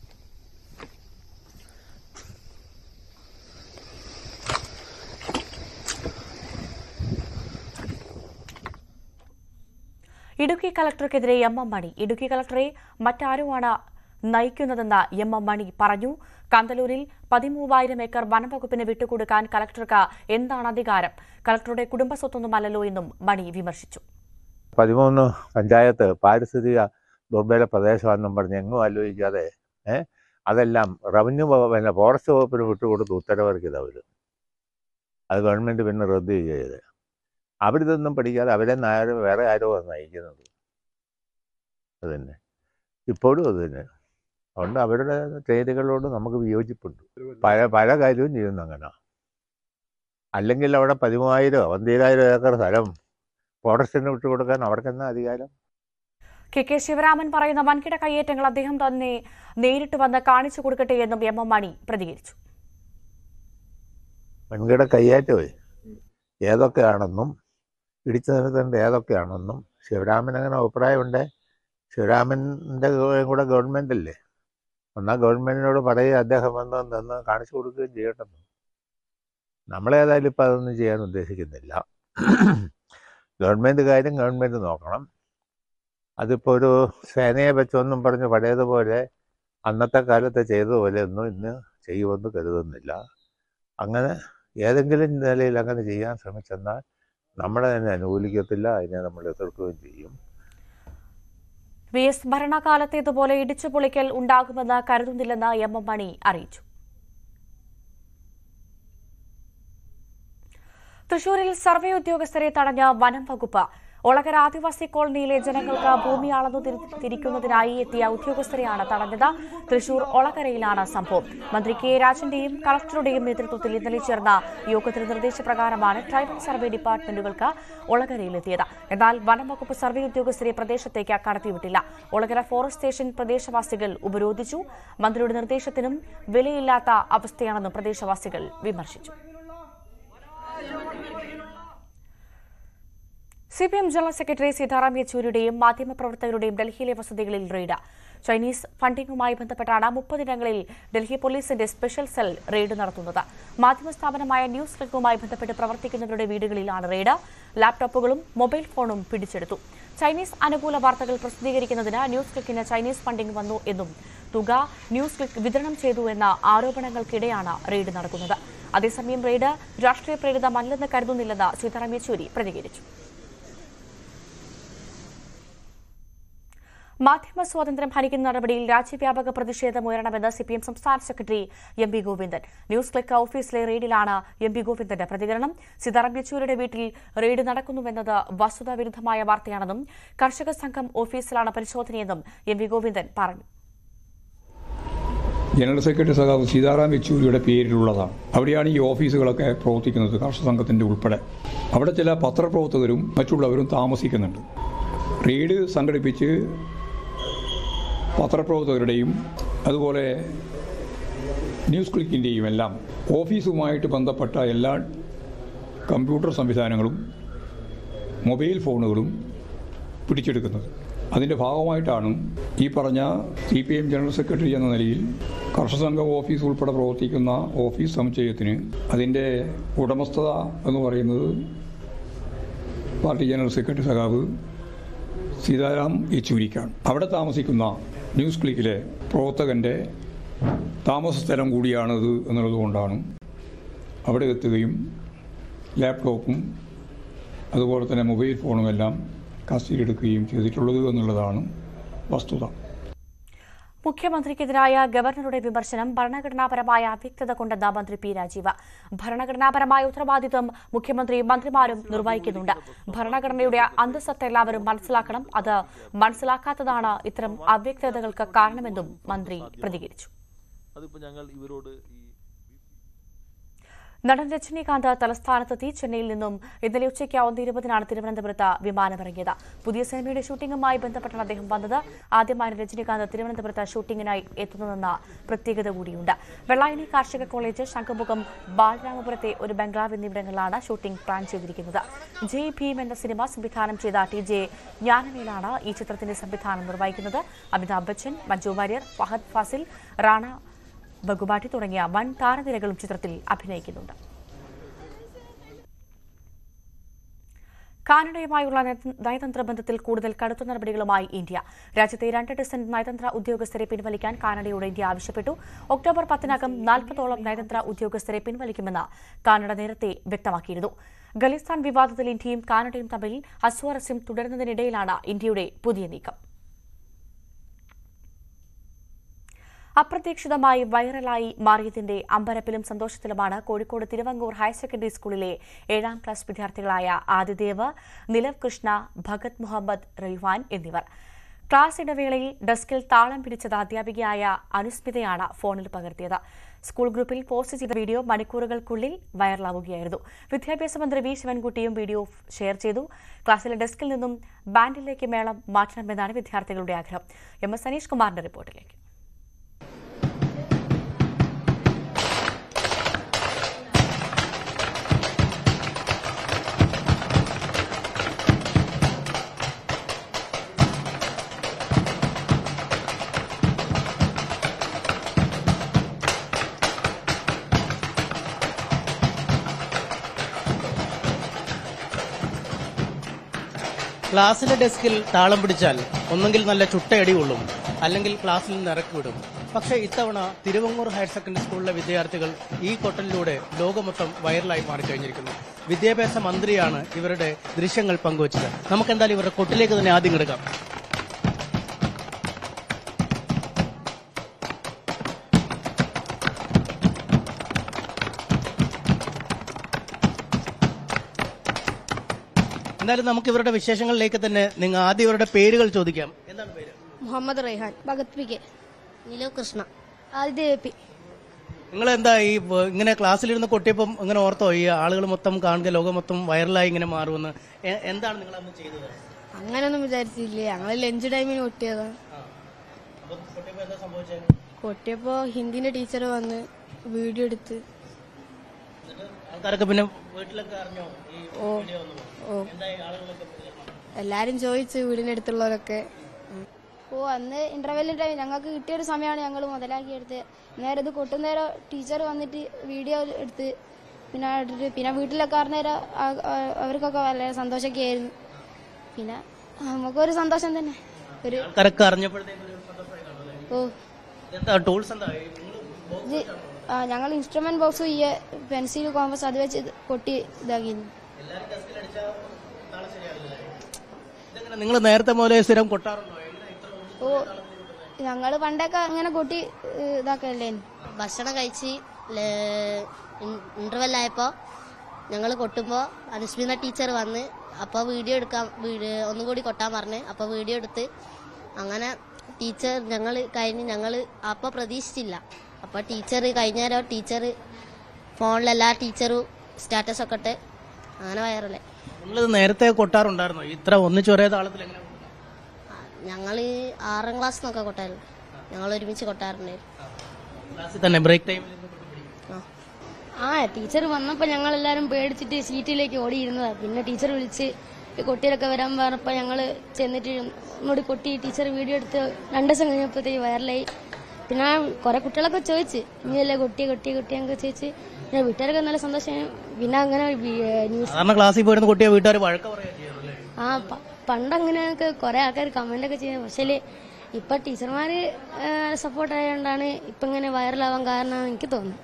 ഇടുക്കി കളക്ടർക്കെതിരെ MM മണി. ഇടുക്കി കളക്ടറെ മറ്റാരുമാണ് നയിക്കുന്നതെന്ന് MM മണി പറഞ്ഞു. കാന്തല്ലൂരിൽ 13,000 ഏക്കർ വനംവകുപ്പിന് വിട്ടുകൊടുക്കാൻ കളക്ടർക്ക് എന്താണ് അധികാരം? കളക്ടറുടെ കുടുംബസ്വത്തൊന്നുമല്ലല്ലോ എന്നും മണി വിമർശിച്ചു. 13 പഞ്ചായത്ത് പാരിസ്ഥിതിക ദുർബല പ്രദേശമാണെന്നും പറഞ്ഞ് എങ്ങും ആലോചിക്കാതെ അതെല്ലാം റവന്യൂ ഫോറസ്റ്റ് വകുപ്പിന് വിട്ടുകൊടുത്ത് ഉത്തരവിറക്കിയത് അവർ. അത് ഗവൺമെൻറ് പിന്നെ റദ്ദ് ചെയ്ത്. അവരിതൊന്നും പഠിക്കാതെ അവരെ വേറെ ആരോ നയിക്കുന്നത്. അത് തന്നെ ഇപ്പോഴും അത് തന്നെ. അതുകൊണ്ട് അവരുടെ ചെയ്തികളോട് നമുക്ക് വിയോജിപ്പുണ്ട്. പല കാര്യവും ചെയ്യുന്നു അങ്ങനെ. അല്ലെങ്കിൽ അവിടെ 13,000 ഏക്കർ സ്ഥലം ഫോറസ്റ്റിന് വിട്ടുകൊടുക്കാൻ അവർക്കെന്നാ അധികാരം? KK ശിവരാമൻ പറയുന്ന വൻകിട കയ്യേറ്റങ്ങൾ അദ്ദേഹം തന്നെ നേരിട്ട് വന്ന് കാണിച്ചു കൊടുക്കട്ടെ എന്നും MM മണി പ്രതികരിച്ചു. വൻകിട കയ്യേറ്റമേ ഏതൊക്കെയാണെന്നും ഇടിച്ചു നിരത്തേണ്ട ഏതൊക്കെയാണെന്നും ശിവരാമൻ അങ്ങനെ അഭിപ്രായമുണ്ട്. ശിവരാമൻ്റെ കൂടെ ഗവൺമെൻറ് അല്ലേ, എന്നാൽ ഗവൺമെൻറ്റിനോട് പറയുക അദ്ദേഹം വന്ന് കാണിച്ചു കൊടുക്കുകയും ചെയ്യട്ടെന്ന്. നമ്മളേതായാലും ഇപ്പം അതൊന്നും ചെയ്യാൻ ഉദ്ദേശിക്കുന്നില്ല. ഗവൺമെൻറ് കാര്യം ഗവൺമെൻറ് നോക്കണം. അതിപ്പോൾ ഒരു സേനയെ വെച്ചൊന്നും പറഞ്ഞ് പഴയതുപോലെ അന്നത്തെ കാലത്ത് ചെയ്തതുപോലെ ഒന്നും ഇന്ന് ചെയ്യുമെന്ന് കരുതുന്നില്ല. അങ്ങനെ ഏതെങ്കിലും നിലയിൽ അങ്ങനെ ചെയ്യാൻ ശ്രമിച്ചെന്നാൽ നമ്മളെ തന്നെ അനുകൂലിക്കത്തില്ല, അതിനെ നമ്മൾ എതിർക്കുകയും ചെയ്യും. VS ഭരണകാലത്തേതുപോലെ ഇടിച്ചുപൊളിക്കൽ ഉണ്ടാകുമെന്ന് കരുതുന്നില്ലെന്ന് എം മണി അറിയിച്ചു. തൃശൂരിൽ സർവേ ഉദ്യോഗസ്ഥരെ തടഞ്ഞ വനം വകുപ്പ്. ഒളകര ആദിവാസി കോളനിയിലെ ജനങ്ങൾക്ക് ഭൂമി അളന്നു തിരിക്കുന്നതിനായി എത്തിയ ഉദ്യോഗസ്ഥരെയാണ് തടഞ്ഞത്. തൃശൂർ ഒളകരയിലാണ് സംഭവം. മന്ത്രി കെ രാജന്റെയും കളക്ടറുടെയും നേതൃത്വത്തിൽ ഇന്നലെ ചേർന്ന യോഗത്തിന്റെ നിർദ്ദേശപ്രകാരമാണ് ട്രൈബൽ സർവേ ഡിപ്പാർട്ട്മെന്റുകൾക്ക് ഒളകരയിലെത്തിയത്. എന്നാൽ വനം വകുപ്പ് സർവേ ഉദ്യോഗസ്ഥരെ പ്രദേശത്തേക്ക് കടത്തിവിട്ടില്ല. ഒളകര ഫോറസ്റ്റ് സ്റ്റേഷൻ പ്രദേശവാസികൾ ഉപരോധിച്ചു. മന്ത്രിയുടെ നിർദ്ദേശത്തിനും വിലയില്ലാത്ത അവസ്ഥയാണെന്നും പ്രദേശവാസികൾ വിമർശിച്ചു. CPM ജനറൽ സെക്രട്ടറി സീതാറാം യെച്ചൂരിയുടെയും മാധ്യമപ്രവർത്തകരുടെയും ഡൽഹിയിലെ വസതികളിൽ റെയ്ഡ്. ചൈനീസ് ഫണ്ടിംഗുമായി ബന്ധപ്പെട്ടാണ് 30 ഇടങ്ങളിൽ ഡൽഹി പോലീസിന്റെ സ്പെഷ്യൽ സെൽ റെയ്ഡ് നടത്തുന്നത്. മാധ്യമ സ്ഥാപനമായ ന്യൂസ് ക്ലിക്കുമായി ബന്ധപ്പെട്ട് പ്രവർത്തിക്കുന്നവരുടെ വീടുകളിലാണ് റെയ്ഡ്. ലാപ്ടോപ്പുകളും മൊബൈൽ ഫോണും പിടിച്ചെടുത്തു. ചൈനീസ് അനുകൂല വാർത്തകൾ പ്രസിദ്ധീകരിക്കുന്നതിന് ന്യൂസ് ക്ലിക്കിന് ചൈനീസ് ഫണ്ടിംഗ് വന്നു എന്നും തുക ന്യൂസ് ക്ലിക്ക് വിതരണം ചെയ്തു എന്ന ആരോപണങ്ങൾക്കിടെയാണ് റെയ്ഡ് നടക്കുന്നത്. അതേസമയം റെയ്ഡ് രാഷ്ട്രീയ പ്രേരിതമല്ലെന്ന് കരുതുന്നില്ലെന്ന് സീതാറാം യെച്ചൂരി പ്രതികരിച്ചു. മാധ്യമ സ്വാതന്ത്ര്യം ഹനിക്കുന്ന നടപടിയിൽ രാജ്യവ്യാപക പ്രതിഷേധമുയരണമെന്ന് CPM സംസ്ഥാന സെക്രട്ടറി MP ഗോവിന്ദൻ. ന്യൂസ് ക്ലിക്ക് ഓഫീസിലെ റെയ്ഡിലാണ് MP ഗോവിന്ദന്റെ പ്രതികരണം. സീതാറാം യെച്ചൂരിയുടെ വീട്ടിൽ റെയ്ഡ് നടക്കുന്നുവെന്നത് വസ്തുതാവിരുദ്ധമായ വാർത്തയാണെന്നും കർഷക സംഘം ഓഫീസിലാണ് പരിശോധനയെന്നും MP ഗോവിന്ദൻ പറഞ്ഞു. ജനറൽ സെക്രട്ടറി സഖാവ് സീതാറാം യെച്ചൂരിയുടെ പേരിലുള്ളതാണ്. അവിടെയാണ് ഈ ഓഫീസുകളൊക്കെ പ്രവർത്തിക്കുന്നത്, കർഷക സംഘത്തിന്റെ ഉൾപ്പെടെ. അവിടെ ചില പത്രപ്രവർത്തകരും മറ്റുള്ളവരും താമസിക്കുന്നുണ്ട്. റെയ്ഡ് സംഘടിപ്പിച്ച് പത്രപ്രവർത്തകരുടെയും അതുപോലെ ന്യൂസ് ക്ലിക്കിൻ്റെയും എല്ലാം ഓഫീസുമായിട്ട് ബന്ധപ്പെട്ട എല്ലാ കമ്പ്യൂട്ടർ സംവിധാനങ്ങളും മൊബൈൽ ഫോണുകളും പിടിച്ചെടുക്കുന്നത്. അതിൻ്റെ ഭാഗമായിട്ടാണ് ഈ പറഞ്ഞ CPM ജനറൽ സെക്രട്ടറി എന്ന നിലയിൽ കർഷക സംഘം ഓഫീസ് ഉൾപ്പെടെ പ്രവർത്തിക്കുന്ന ഓഫീസ് സമുച്ചയത്തിന് അതിൻ്റെ ഉടമസ്ഥത എന്ന് പറയുന്നത് പാർട്ടി ജനറൽ സെക്രട്ടറി സഖാവ് സീതാറാം യെച്ചൂരിക്കാണ്. അവിടെ താമസിക്കുന്ന ന്യൂസ് ക്ലിക്കിലെ പ്രവർത്തകൻ്റെ താമസ സ്ഥലം കൂടിയാണിത് എന്നുള്ളതുകൊണ്ടാണ് അവിടെ എത്തുകയും ലാപ്ടോപ്പും അതുപോലെ തന്നെ മൊബൈൽ ഫോണുമെല്ലാം കസ്റ്റഡിയിലെടുക്കുകയും ചെയ്തിട്ടുള്ളത് എന്നുള്ളതാണ് വസ്തുത. മുഖ്യമന്ത്രിക്കെതിരായ ഗവർണറുടെ വിമർശനം ഭരണഘടനാപരമായ അവ്യക്തത കൊണ്ടെന്ന് മന്ത്രി P. രാജീവ്. ഭരണഘടനാപരമായ ഉത്തരവാദിത്വം മുഖ്യമന്ത്രിയും മന്ത്രിമാരും നിർവഹിക്കുന്നുണ്ട്. ഭരണഘടനയുടെ അന്തസ്സത്ത എല്ലാവരും മനസ്സിലാക്കണം. അത് മനസ്സിലാക്കാത്തതാണ് ഇത്തരം അവ്യക്തതകൾക്ക് കാരണമെന്നും മന്ത്രി പ്രതികരിച്ചു. നടൻ രജനീകാന്ത് തലസ്ഥാനത്തെത്തി. ചെന്നൈയിൽ നിന്നും ഇന്നലെ ഉച്ചയ്ക്ക് 1:20 തിരുവനന്തപുരത്ത് വിമാനമിറങ്ങിയത്. പുതിയ സിനിമയുടെ ഷൂട്ടിംഗുമായി ബന്ധപ്പെട്ടാണ് അദ്ദേഹം വന്നത്. ആദ്യമായി രജനീകാന്ത് തിരുവനന്തപുരത്ത് ഷൂട്ടിംഗിനായി എത്തുന്നതെന്ന പ്രത്യേകത കൂടിയുണ്ട്. വെള്ളായണി കാർഷിക കോളേജ്, ശംഖുമുഖം, ബാലരാമപുരത്തെ ഒരു ബംഗ്ലാവ് എന്നിവിടങ്ങളിലാണ് ഷൂട്ടിംഗ് പ്ലാൻ ചെയ്തിരിക്കുന്നത്. ജയ് ഭീം എന്ന സിനിമ സംവിധാനം ചെയ്ത TJ ജ്ഞാനവേലാണ് ഈ ചിത്രത്തിന്റെ സംവിധാനം നിർവഹിക്കുന്നത്. അമിതാഭ് ബച്ചൻ, മഞ്ജു വാര്യർ, ഫഹദ് ഫാസിൽ, റാണ ബഗുബാട്ടി തുടങ്ങിയ വൻ താരനിരകളും ചിത്രത്തിൽ അഭിനയിക്കുന്നുണ്ട്. കാനഡയുമായുള്ള നയതന്ത്ര ബന്ധത്തിൽ കൂടുതൽ കടുത്ത നടപടികളുമായി ഇന്ത്യ. രാജ്യത്തെ 2 ഡസൻ നയതന്ത്ര ഉദ്യോഗസ്ഥരെ പിൻവലിക്കാൻ കാനഡയോട് ഇന്ത്യ ആവശ്യപ്പെട്ടു. ഒക്ടോബർ 10-നകം 40ഓളം നയതന്ത്ര ഉദ്യോഗസ്ഥരെ പിൻവലിക്കുമെന്ന് കാനഡ നേരത്തെ വ്യക്തമാക്കിയിരുന്നു. ഖലിസ്ഥാൻ വിവാദത്തിൽ ഇന്ത്യയും കാനഡയും തമ്മിൽ അസ്വാരസ്യം തുടരുന്നതിനിടയിലാണ് ഇന്ത്യയുടെ പുതിയ നീക്കം. അപ്രതീക്ഷിതമായി വൈറലായി മാറിയതിന്റെ അമ്പരപ്പിലും സന്തോഷത്തിലുമാണ് കോഴിക്കോട് തിരുവങ്ങൂർ ഹയർ സെക്കൻഡറി സ്കൂളിലെ 7ാം ക്ലാസ് വിദ്യാർത്ഥികളായ ആദിദേവ്, നിലവ് കൃഷ്ണ, ഭഗത് മുഹമ്മദ് റൈവാൻ എന്നിവർ. ക്ലാസ് ഇടവേളയിൽ ഡെസ്കിൽ താളം പിടിച്ചത് അധ്യാപികയായ അനുസ്മിതയാണ് ഫോണിൽ പകർത്തിയത്. സ്കൂൾ ഗ്രൂപ്പിൽ പോസ്റ്റ് ചെയ്ത വീഡിയോ മണിക്കൂറുകൾക്കുള്ളിൽ വൈറലാവുകയായിരുന്നു. വിദ്യാഭ്യാസ മന്ത്രി V. ശിവൻകുട്ടിയും വീഡിയോ ഷെയർ ചെയ്തു. ക്ലാസ്സിലെ ഡെസ്കിൽ നിന്നും ബാൻഡിലേക്ക് മേളം മാറ്റണമെന്നാണ് വിദ്യാർത്ഥികളുടെ ആഗ്രഹം. MS അനീഷ് കുമാറിന്റെ റിപ്പോർട്ടിലേക്ക്. ക്ലാസ്സിലെ ഡെസ്കിൽ താളം പിടിച്ചാൽ ഒന്നെങ്കിൽ നല്ല ചുട്ടയടി കൊള്ളും, അല്ലെങ്കിൽ ക്ലാസ്സിൽ നിന്ന് ഇറക്കി വിടും. പക്ഷേ ഇത്തവണ തിരുവങ്ങൂർ ഹയർ സെക്കൻഡറി സ്കൂളിലെ വിദ്യാർത്ഥികൾ ഈ കൊട്ടലിലൂടെ ലോകമൊത്തം വൈറലായി മാറിക്കഴിഞ്ഞിരിക്കുന്നു. വിദ്യാഭ്യാസ മന്ത്രിയാണ് ഇവരുടെ ദൃശ്യങ്ങൾ പങ്കുവച്ചത്. നമുക്കെന്തായാലും ഇവരുടെ കൊട്ടിലേക്ക് തന്നെ ആദ്യം കിടക്കാം. എന്തായാലും നമുക്ക് ഇവരുടെ വിശേഷങ്ങളിലേക്ക് തന്നെ നിങ്ങൾ ആദ്യം ഇവരുടെ പേരുകൾ ചോദിക്കാം. എന്താണ് പേര്? Muhammad Raihan, Bhagath P K, Nilav Krishna, Adithya P. നിങ്ങൾ എന്താ ഈ ഇങ്ങനെ ക്ലാസ്സിലിരുന്ന് കൊട്ടിയപ്പം ഇങ്ങനെ ഓർത്തോ ഈ ആളുകൾ മൊത്തം കാണുക, ലോകം മൊത്തം വൈറലായി ഇങ്ങനെ മാറുമെന്ന്? എന്താണ് നിങ്ങൾ അന്ന് ചെയ്തത്? അങ്ങനൊന്നും വിചാരിച്ചില്ല, ഞങ്ങൾ ലഞ്ച് ടൈമിന് കൊട്ടിയതാണ്. കൊട്ടിയപ്പോ ഹിന്ദിന്റെ ടീച്ചർ വന്ന് വീഡിയോ എടുത്ത്. ആൾക്കാരൊക്കെ പിന്നെ വീട്ടിലൊക്കെ അറിഞ്ഞോ? എല്ലാരും ചോദിച്ചു, വീടിനടുത്തുള്ളവരൊക്കെ. അന്ന് ഇന്റർവെല്ലിന്റെ ടൈം ഞങ്ങൾക്ക് കിട്ടിയൊരു സമയമാണ് ഞങ്ങൾ മുതലാക്കിയെടുത്ത്. നേരെ ഇത് കൊട്ടുന്നേരം ടീച്ചർ വന്നിട്ട് വീഡിയോ എടുത്ത് പിന്നെ വീട്ടിലൊക്കെ അറിഞ്ഞേരം അവർക്കൊക്കെ വളരെ സന്തോഷമൊക്കെ ആയിരുന്നു. പിന്നെ നമുക്കൊരു സന്തോഷം തന്നെ. ഒരു ഞങ്ങൾ ഇൻസ്ട്രുമെന്റ് ബോക്സ് പെൻസിൽ കോമ്പസ് അത് വെച്ച് കൊട്ടി ഇതാക്കിയിരുന്നു. നിങ്ങൾ നേരത്തെ മുതലേ സ്ഥിരം കൊട്ടാറുണ്ടോ? ഞങ്ങള് പണ്ടൊക്കെ അങ്ങനെ കൊട്ടി ഇതാക്കല്ലേ. ഭക്ഷണം കഴിച്ച് ഇന്റർവെല്ലായപ്പോ ഞങ്ങൾ കൊട്ടുമ്പോ അനുസ്മിത ടീച്ചർ വന്ന് അപ്പൊ വീഡിയോ എടുക്കാൻ ഒന്നും കൂടി കൊട്ടാൻ പറഞ്ഞ് അപ്പൊ വീഡിയോ എടുത്ത് അങ്ങനെ ടീച്ചർ ഞങ്ങൾ അപ്പൊ പ്രതീക്ഷിച്ചില്ല. അപ്പൊ ടീച്ചർ കഴിഞ്ഞേരം ടീച്ചർ ഫോണിലെല്ലാ ടീച്ചറും സ്റ്റാറ്റസ് ഒക്കെ ഇട്ട് അങ്ങനെ വൈറലായി. നിങ്ങൾ നേരത്തെ കൊട്ടാറുണ്ടായിരുന്നോ ഇത്ര ഒന്നിച്ചൊരേ താളത്തിൽ? ഞങ്ങൾ 6ാം ക്ലാസ്സിനൊക്കെ കൊട്ടായിരുന്നു. ഞങ്ങൾ ഒരുമിച്ച് കൊട്ടാറുണ്ടായിരുന്നു. ടീച്ചർ വന്നപ്പോ ഞങ്ങൾ എല്ലാരും പേടിച്ചിട്ട് സീറ്റിലേക്ക് ഓടിയിരുന്നതാ. പിന്നെ ടീച്ചർ വിളിച്ച് കൊട്ടിയിലൊക്കെ വരാൻ പറഞ്ഞപ്പോ ഞങ്ങള് ചെന്നിട്ട് ഒന്നുകൂടി കൊട്ടി ടീച്ചർ വീഡിയോ എടുത്ത് 2 ദിവസം കഴിഞ്ഞപ്പോഴത്തേക്ക് വൈറലായി. പിന്നെ കുറെ കുട്ടികളൊക്കെ ചോദിച്ച് ഇനിയല്ലേ കൊട്ടി അങ്ങ് ചോദിച്ച്. പിന്നെ വീട്ടുകാരൊക്കെ നല്ല സന്തോഷം. പിന്നെ അങ്ങനെ ക്ലാസ്സിൽ പോയിരുന്ന കുട്ടിയെ വീട്ടുകാർ പണ്ടങ്ങനെയൊക്കെ കുറെ ആൾക്കാർ കമന്റ് ഒക്കെ ചെയ്യുന്നത്. പക്ഷേ ഇപ്പൊ ടീച്ചർമാര് സപ്പോർട്ട് ആയതുകൊണ്ടാണ് ഇപ്പൊ ഇങ്ങനെ വൈറലാവാൻ കാരണം എനിക്ക് തോന്നുന്നു.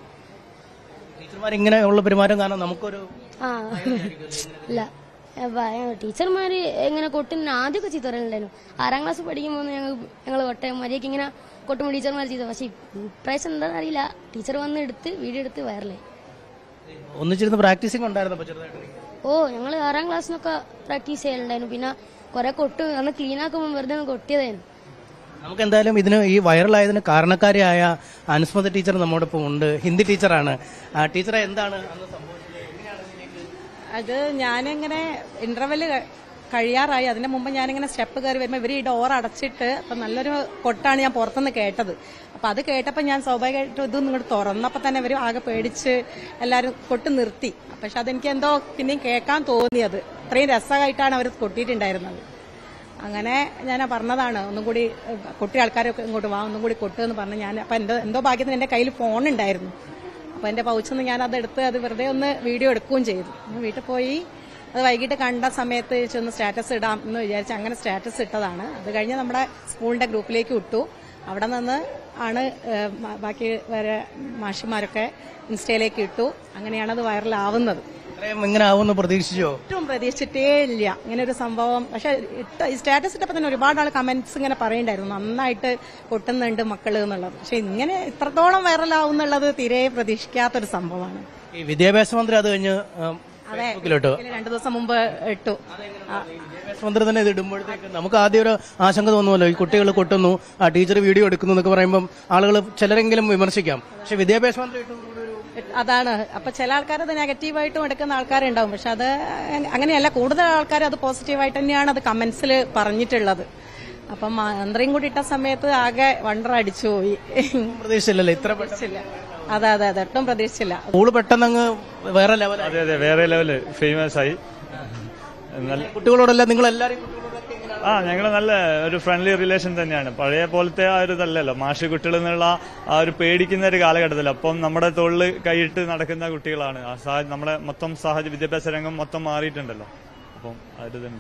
ഇങ്ങനെയുള്ള പെരുമാറ്റം കാരണം നമുക്കൊരു ഇല്ല ടീച്ചർമാര് ഇങ്ങനെ കൊട്ടിന് ആദ്യമൊക്കെ ചീത്ത പറയുന്നുണ്ടായിരുന്നു. 6ാം ക്ലാസ് പഠിക്കുമ്പോൾ ഞങ്ങൾ കൊട്ട മര്യാദക്ക് ഇങ്ങനെ കൊട്ടുമ്പോൾ ടീച്ചർമാർ ചെയ്തു. പക്ഷെ ഇപ്രാവശ്യം എന്താണെന്ന് അറിയില്ല, ടീച്ചർ വന്ന് എടുത്ത് വീഡിയോ എടുത്ത് വൈറലായി. ഒന്നിച്ചിരുന്ന് പ്രാക്ടീസിംഗ് ഉണ്ടായിരുന്നു? ഞങ്ങൾ 6ാം ക്ലാസ്സിനൊക്കെ പ്രാക്ടീസ് ചെയ്യലുണ്ടായിരുന്നു. പിന്നെ കുറെ കൊട്ട് അന്ന് ക്ലീൻ ആക്കുമ്പോൾ വെറുതെ കൊട്ടിയതായിരുന്നു. നമുക്ക് എന്തായാലും ഇതിന് ഈ വൈറലായതിന് കാരണക്കാരിയായ അനുസ്മൃത ടീച്ചർ നമ്മോടൊപ്പം ഉണ്ട്. ഹിന്ദി ടീച്ചറാണ്. ടീച്ചറെ എന്താണ് അന്ന് സംഭവിച്ചത്? അത് ഞാനിങ്ങനെ ഇന്റർവെല് കഴിയാറായി. അതിന്റെ മുമ്പ് ഞാനിങ്ങനെ സ്റ്റെപ്പ് കയറി വരുമ്പോൾ ഇവർ ഈ ഡോർ അടച്ചിട്ട് അപ്പൊ നല്ലൊരു കൊട്ടാണ് ഞാൻ പുറത്തുനിന്ന് കേട്ടത്. അപ്പൊ അത് കേട്ടപ്പോൾ ഞാൻ സ്വാഭാവികമായിട്ടും ഇത് ഇങ്ങോട്ട് തുറന്നപ്പോൾ തന്നെ ഇവർ ആകെ പേടിച്ച് എല്ലാവരും കൊട്ട് നിർത്തി. പക്ഷെ അതെനിക്ക് എന്തോ പിന്നെയും കേൾക്കാൻ തോന്നിയത്. അത്രയും രസമായിട്ടാണ് അവർ കൊട്ടിയിട്ടുണ്ടായിരുന്നത്. അങ്ങനെ ഞാൻ പറഞ്ഞതാണ് ഒന്നും കൂടി കൊട്ടി ആൾക്കാരൊക്കെ ഇങ്ങോട്ട് വാ ഒന്നും കൂടി കൊട്ടുമെന്ന് പറഞ്ഞ് ഞാൻ. അപ്പൊ എന്തോ ഭാഗ്യത്തിന് എന്റെ കയ്യിൽ ഫോൺ ഉണ്ടായിരുന്നു. അപ്പൊ എന്റെ പൗച്ചെന്ന് ഞാൻ അതെടുത്ത് അത് വെറുതെ ഒന്ന് വീഡിയോ എടുക്കുകയും ചെയ്തു. വീട്ടിൽ പോയി അത് വൈകിട്ട് കണ്ട സമയത്ത് ഒന്ന് സ്റ്റാറ്റസ് ഇടാം എന്ന് വിചാരിച്ച് അങ്ങനെ സ്റ്റാറ്റസ് ഇട്ടതാണ്. അത് കഴിഞ്ഞ് നമ്മുടെ സ്കൂളിന്റെ ഗ്രൂപ്പിലേക്ക് ഇട്ടു. അവിടെ നിന്ന് ആണ് ബാക്കി വേറെ മാഷിമാരൊക്കെ ഇൻസ്റ്റയിലേക്ക് ഇട്ടു. അങ്ങനെയാണ് അത് വൈറലാവുന്നത്. ഇങ്ങനെ ആവുമെന്ന് പ്രതീക്ഷിച്ചോ? ഏറ്റവും പ്രതീക്ഷിച്ചിട്ടേ ഇല്ല ഇങ്ങനെ ഒരു സംഭവം. പക്ഷെ സ്റ്റാറ്റസ് ഇട്ടപ്പോൾ തന്നെ ഒരുപാട് ആൾ കമന്റ്സ് ഇങ്ങനെ പറയുണ്ടായിരുന്നു, നന്നായിട്ട് കൊട്ടുന്നുണ്ട് മക്കള് എന്നുള്ളത്. പക്ഷെ ഇങ്ങനെ ഇത്രത്തോളം വൈറലാവുന്നുള്ളത് തീരെ പ്രതീക്ഷിക്കാത്തൊരു സംഭവമാണ്. ഈ വിദ്യാഭ്യാസ മന്ത്രി അത് കഴിഞ്ഞ് അതെ 2 ദിവസം മുമ്പ് ഇട്ടു. വിദ്യാഭ്യാസ മന്ത്രി തന്നെ ഇത് ഇടുമ്പോഴത്തേക്ക് നമുക്ക് ആദ്യം ഒരു ആശങ്ക തോന്നുമല്ലോ, ഈ കുട്ടികൾ കൊട്ടുന്നു, ആ ടീച്ചർ വീഡിയോ എടുക്കുന്നു എന്നൊക്കെ പറയുമ്പോൾ ആളുകൾ ചിലരെങ്കിലും വിമർശിക്കാം. പക്ഷെ വിദ്യാഭ്യാസ മന്ത്രി അതാണ്. അപ്പൊ ചില ആൾക്കാർ അത് നെഗറ്റീവായിട്ടും എടുക്കുന്ന ആൾക്കാരുണ്ടാവും. പക്ഷെ അത് അങ്ങനെയല്ല, കൂടുതൽ ആൾക്കാർ അത് പോസിറ്റീവായിട്ട് തന്നെയാണ് അത് കമന്റ്സിൽ പറഞ്ഞിട്ടുള്ളത്. അപ്പം മന്ത്രിയും കൂടി ഇട്ട സമയത്ത് ആകെ വണ്ടർ അടിച്ചു പോയി. പ്രതീക്ഷിച്ചില്ലല്ലോ ഇത്ര പ്രതീക്ഷിച്ചില്ല. അതെ ഒട്ടും പ്രതീക്ഷിച്ചില്ല. സ്കൂള് പെട്ടെന്ന് അങ്ങ് വേറെ ലെവൽ. അതെ വേറെ ലെവല് ഫേമസ് ആയി. കുട്ടികളോടല്ല നിങ്ങൾ എല്ലാവരും? ഞങ്ങൾ നല്ല ഒരു ഫ്രണ്ട്ലി റിലേഷൻ തന്നെയാണ്. പഴയ പോലത്തെ ആ ഒരു ഇതല്ലല്ലോ, മാഷി കുട്ടികൾ എന്നുള്ള ആ ഒരു പേടിക്കുന്ന ഒരു കാലഘട്ടത്തിൽ. അപ്പം നമ്മുടെ തൊഴിൽ കൈയിട്ട് നടക്കുന്ന കുട്ടികളാണ്. നമ്മുടെ മൊത്തം വിദ്യാഭ്യാസ രംഗം മൊത്തം മാറിയിട്ടുണ്ടല്ലോ. അപ്പം അതിതുണ്ട്.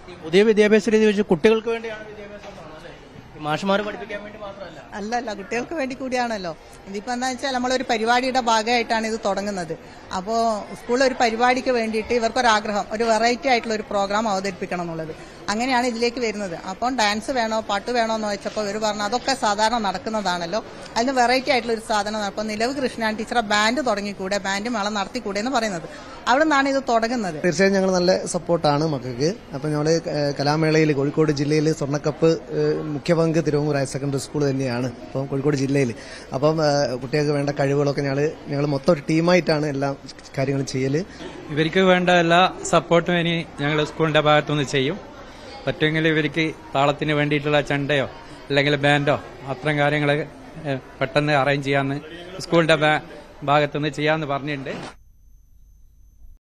പുതിയ വിദ്യാഭ്യാസ രീതി വെച്ച് കുട്ടികൾക്ക് വേണ്ടിയാണ് വിദ്യാഭ്യാസം മാഷുമാർ പഠിപ്പിക്കാൻ വേണ്ടി മാത്രമല്ല. അല്ലല്ല, കുട്ടികൾക്ക് വേണ്ടി കൂടിയാണല്ലോ. ഇതിപ്പോൾ എന്താ വെച്ചാൽ നമ്മളൊരു പരിപാടിയുടെ ഭാഗമായിട്ടാണ് ഇത് തുടങ്ങുന്നത്. അപ്പോൾ സ്കൂളിൽ ഒരു പരിപാടിക്ക് വേണ്ടിയിട്ട് ഇവർക്കൊരാഗ്രഹം, ഒരു വെറൈറ്റി ആയിട്ടുള്ള ഒരു പ്രോഗ്രാം അവതരിപ്പിക്കണം എന്നുള്ളത്. അങ്ങനെയാണ് ഇതിലേക്ക് വരുന്നത്. അപ്പം ഡാൻസ് വേണോ പാട്ട് വേണോ എന്ന് ചോദിച്ചപ്പോൾ ഇവർ പറഞ്ഞു അതൊക്കെ സാധാരണ നടക്കുന്നതാണല്ലോ, അതിന് വെറൈറ്റി ആയിട്ടുള്ള ഒരു സാധനം. അപ്പോൾ നിലവ് കൃഷ്ണൻ ടീച്ചറെ ബാൻഡ് തുടങ്ങിക്കൂടെ, ബാൻഡ് മേളം നടത്തിക്കൂടെ എന്ന് പറയുന്നത്. അവിടെ നിന്നാണ് ഇത് തുടങ്ങുന്നത്. തീർച്ചയായും ഞങ്ങൾ നല്ല സപ്പോർട്ടാണ് മക്കൾക്ക്. അപ്പം ഞങ്ങൾ കലാമേളയിൽ കോഴിക്കോട് ജില്ലയിൽ സ്വർണ്ണക്കപ്പ് മുഖ്യ പങ്ക് തിരുവങ്ങൂർ ഹയർ സെക്കൻഡറി സ്കൂൾ തന്നെയാണ് ഇപ്പം കോഴിക്കോട് ജില്ലയിൽ. അപ്പം കുട്ടികൾക്ക് വേണ്ട കഴിവുകളൊക്കെ ഞങ്ങൾ മൊത്തം ഒരു ടീമായിട്ടാണ് എല്ലാ കാര്യങ്ങളും ചെയ്യൽ. ഇവർക്ക് വേണ്ട എല്ലാ സപ്പോർട്ടും ഇനി ഞങ്ങൾ സ്കൂളിന്റെ ഭാഗത്തുനിന്ന് ചെയ്യും. പറ്റുമെങ്കിൽ ഇവർക്ക് താളത്തിന് വേണ്ടിയിട്ടുള്ള ചെണ്ടയോ അല്ലെങ്കിൽ ബാൻഡോ അത്തരം കാര്യങ്ങൾ പെട്ടെന്ന് അറേഞ്ച് ചെയ്യാമെന്ന് സ്കൂളിന്റെ ഭാഗത്തുനിന്ന് ചെയ്യാമെന്ന് പറഞ്ഞിട്ടുണ്ട്.